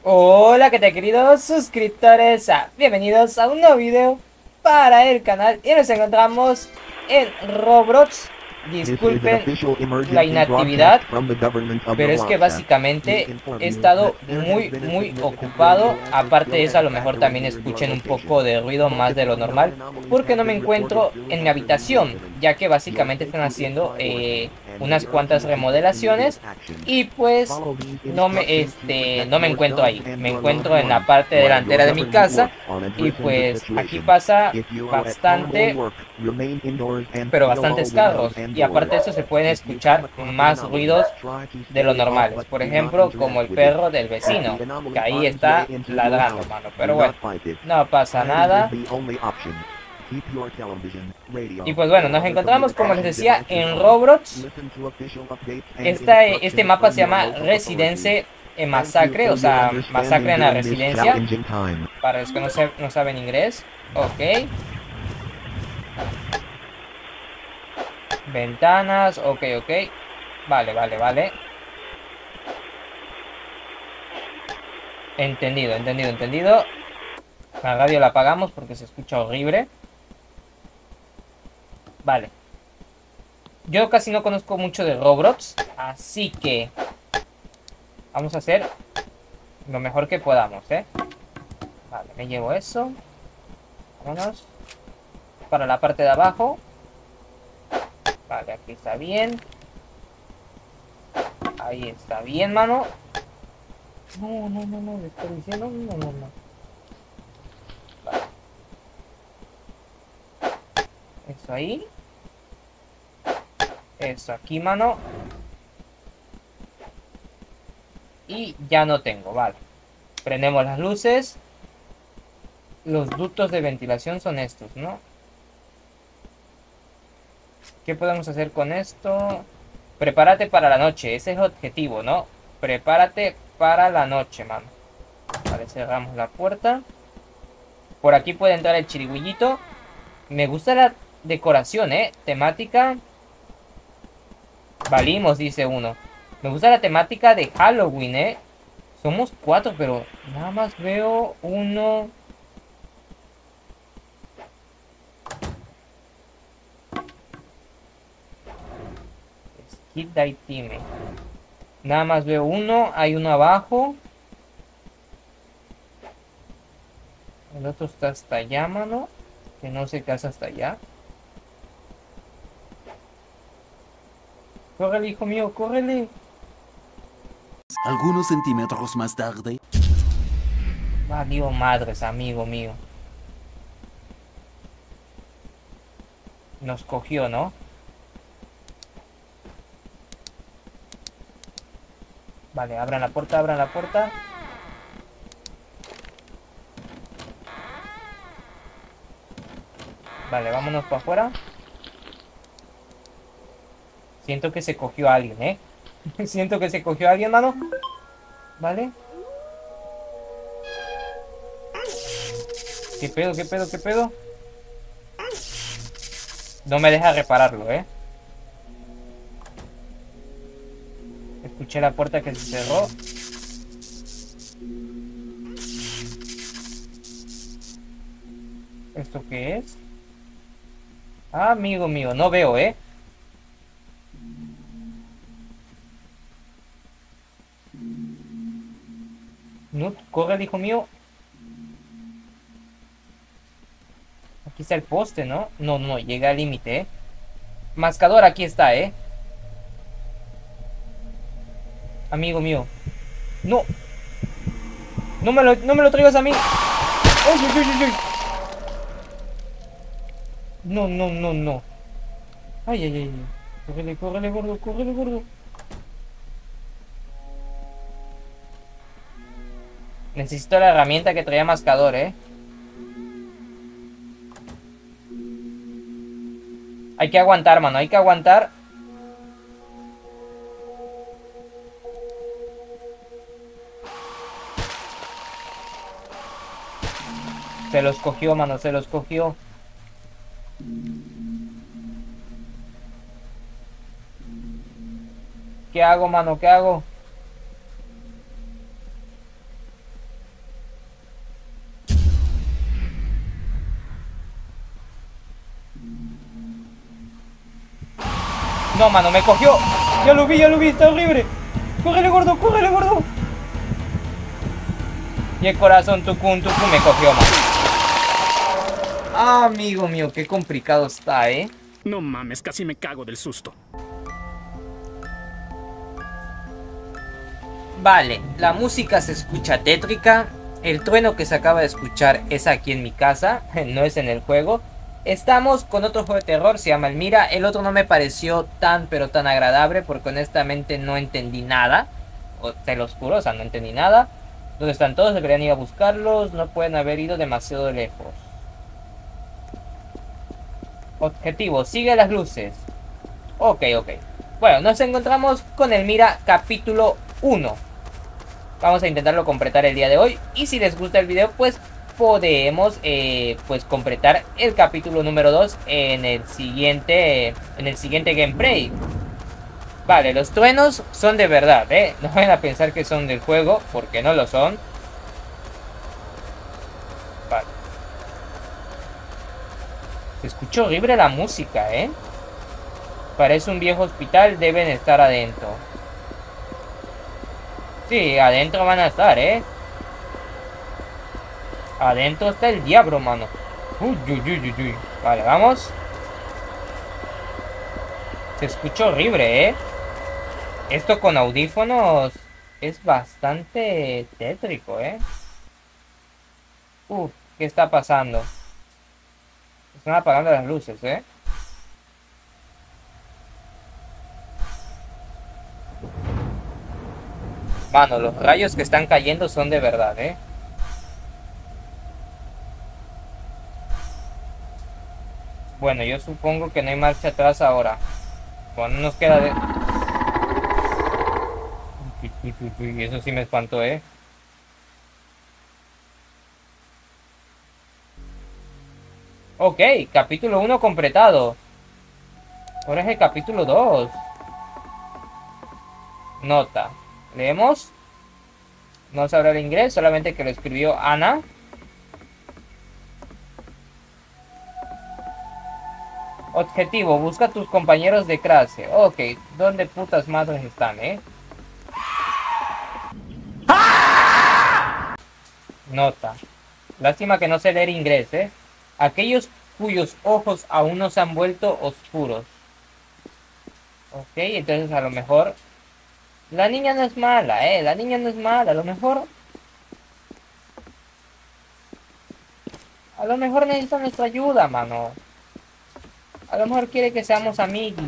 Hola, ¿qué tal, queridos suscriptores? Bienvenidos a un nuevo video para el canal. Y nos encontramos en Roblox. Disculpen la inactividad, pero es que básicamente he estado muy ocupado. Aparte de eso, a lo mejor también escuchen un poco de ruido más de lo normal, porque no me encuentro en mi habitación, ya que básicamente están haciendo unas cuantas remodelaciones y pues no me encuentro ahí. Me encuentro en la parte delantera de mi casa y pues aquí pasa bastante, pero bastantes carros, y aparte de eso se pueden escuchar más ruidos de lo normales, por ejemplo como el perro del vecino que ahí está ladrando, mano, pero bueno, no pasa nada. Y pues bueno, nos encontramos, como les decía, en Roblox. Este mapa se llama Residence Massacre, o sea, masacre en la residencia, para los que no saben inglés. Ok, ventanas, ok. Vale. Entendido. La radio la apagamos porque se escucha horrible. Vale. Yo casi no conozco mucho de Roblox, así que vamos a hacer lo mejor que podamos, ¿eh? Vale, me llevo eso. Vámonos para la parte de abajo. Vale, aquí está bien. Ahí está bien, mano. No, le estoy diciendo, no. Vale. Eso ahí. Eso aquí, mano. Y ya no tengo, vale. Prendemos las luces. Los ductos de ventilación son estos, ¿no? ¿Qué podemos hacer con esto? Prepárate para la noche. Ese es el objetivo, ¿no? Prepárate para la noche, mano. Vale, cerramos la puerta. Por aquí puede entrar el chirigüillito. Me gusta la decoración, temática. Valimos, dice uno. Me gusta la temática de Halloween, Somos 4, pero nada más veo uno. Skip Die Time. Nada más veo uno. Hay uno abajo. El otro está hasta allá, mano. Que no se casa hasta allá. Córrele, hijo mío, córrele. Algunos centímetros más tarde. Valió madres, amigo mío. Nos cogió, ¿no? Vale, abran la puerta. Vale, vámonos para afuera. Siento que se cogió a alguien, Siento que se cogió a alguien, mano. Vale. ¿Qué pedo? No me deja repararlo, Escuché la puerta que se cerró. ¿Esto qué es? Ah, amigo mío, no veo, No, corre, hijo mío. Aquí está el poste, ¿no? No, llega al límite, Mascador, aquí está, Amigo mío. No. No me lo traigas a mí. Uy. No. Ay. Córrele, gordo. Necesito la herramienta que traía Mascador, Hay que aguantar, mano, hay que aguantar. Se los cogió, mano, se los cogió. ¿Qué hago, mano? ¿Qué hago? No, mano, me cogió. Ya lo vi, está horrible. Córrele, gordo, córrele, gordo. Y el corazón tucun, tucun me cogió, mano. Ah, amigo mío, qué complicado está, ¿eh? No mames, casi me cago del susto. Vale, la música se escucha tétrica. El trueno que se acaba de escuchar es aquí en mi casa, no es en el juego. Estamos con otro juego de terror, se llama Elmira. El otro no me pareció tan pero tan agradable porque honestamente no entendí nada. Te los juro, o sea, no entendí nada. ¿Dónde están todos? Deberían ir a buscarlos. No pueden haber ido demasiado lejos. Objetivo, sigue las luces. Ok. Bueno, nos encontramos con Elmira capítulo 1. Vamos a intentarlo completar el día de hoy. Y si les gusta el video, pues podemos pues completar el capítulo número 2 en el siguiente gameplay. Vale, los truenos son de verdad, no vayan a pensar que son del juego, porque no lo son. Vale. Se escucha horrible la música, Parece un viejo hospital, deben estar adentro. Sí, adentro van a estar, Adentro está el diablo, mano. Uy. Vale, vamos. Se escucha horrible, Esto con audífonos es bastante tétrico, ¿qué está pasando? Están apagando las luces, Mano, los rayos que están cayendo son de verdad, Bueno, yo supongo que no hay marcha atrás ahora. Bueno, nos queda de... Uy, eso sí me espantó, Ok, capítulo 1 completado. Ahora es el capítulo 2. Nota. Leemos. No sabrá el inglés, solamente que lo escribió Ana. Objetivo, busca a tus compañeros de clase. Ok, ¿dónde putas madres están, Nota. Lástima que no sé leer inglés, Aquellos cuyos ojos aún no se han vuelto oscuros. Ok, entonces a lo mejor... La niña no es mala, La niña no es mala, a lo mejor... A lo mejor necesita nuestra ayuda, mano. A lo mejor quiere que seamos amiguis.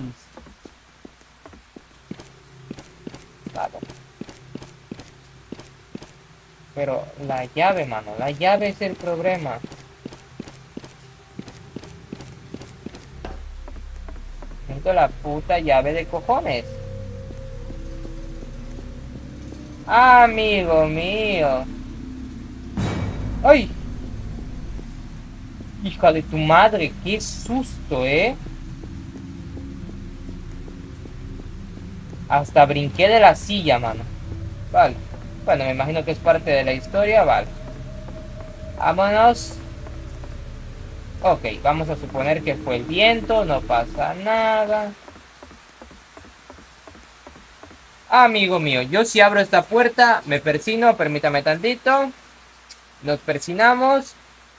Claro. Pero la llave, mano. La llave es el problema. Necesito la puta llave de cojones. Amigo mío. ¡Ay! Hija de tu madre, qué susto, Hasta brinqué de la silla, mano. Vale. Bueno, me imagino que es parte de la historia, vale. Vámonos. Ok, vamos a suponer que fue el viento, no pasa nada. Amigo mío, yo si abro esta puerta, me persino, permítame tantito. Nos persinamos.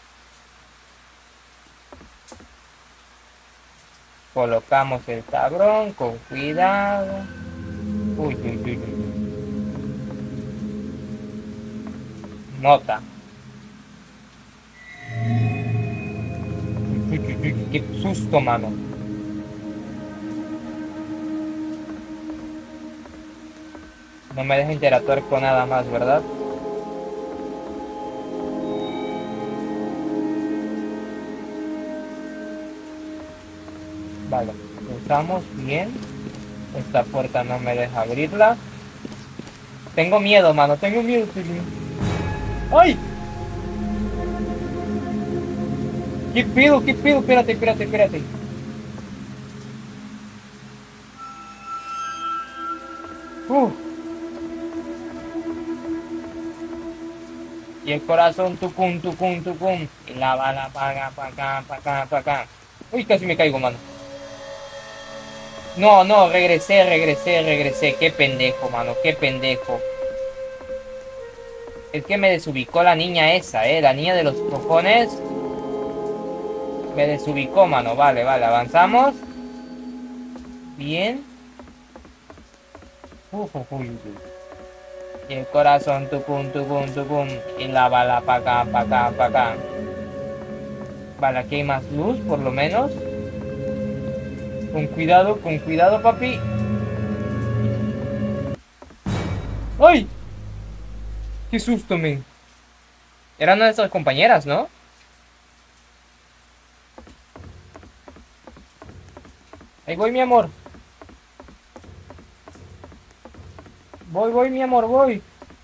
Colocamos el tablón con cuidado. Uy. Nota. Qué susto, mano. No me deja interactuar con nada más, ¿verdad? Vale, estamos bien. Esta puerta no me deja abrirla. Tengo miedo, mano, tengo miedo. ¡Ay! ¿Qué pedo? ¿Qué pedo? Espérate. Y el corazón, tucum. Y la bala, pa' acá. Uy, casi me caigo, mano. No, no, regresé. Qué pendejo, mano, qué pendejo. Es que me desubicó la niña esa, la niña de los cojones. Me desubicó, mano. Vale, avanzamos. Bien. Y el corazón, tucum. Y la bala pa' acá. Vale, aquí hay más luz, por lo menos. Con cuidado, papi. ¡Ay! ¡Qué susto, men! Eran nuestras compañeras, ¿no? Ahí voy, mi amor. Voy, mi amor, voy.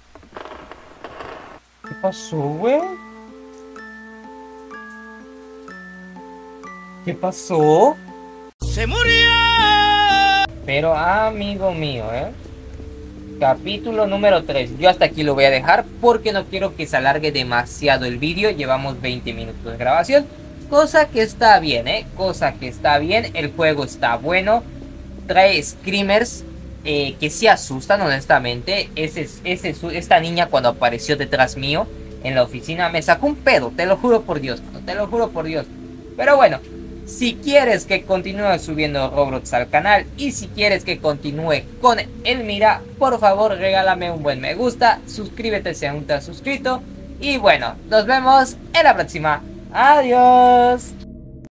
¿Qué pasó, güey? ¿Qué pasó? ¡Se murió! Pero, amigo mío, capítulo número 3. Yo hasta aquí lo voy a dejar porque no quiero que se alargue demasiado el vídeo. Llevamos 20 minutos de grabación. Cosa que está bien, cosa que está bien. El juego está bueno. Trae screamers que sí asustan, honestamente. Esta niña cuando apareció detrás mío en la oficina me sacó un pedo. Te lo juro por Dios. Te lo juro por Dios. Pero bueno. Si quieres que continúe subiendo Roblox al canal y si quieres que continúe con Elmira, por favor regálame un buen me gusta, suscríbete si aún no te has suscrito y bueno, nos vemos en la próxima. Adiós.